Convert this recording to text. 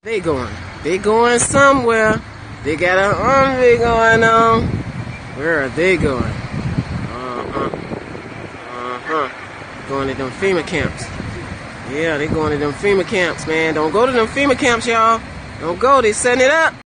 They going? They going somewhere. They got an envy going on. Where are they going? Going to them FEMA camps. Yeah, they going to them FEMA camps, man. Don't go to them FEMA camps, y'all. Don't go. They setting it up.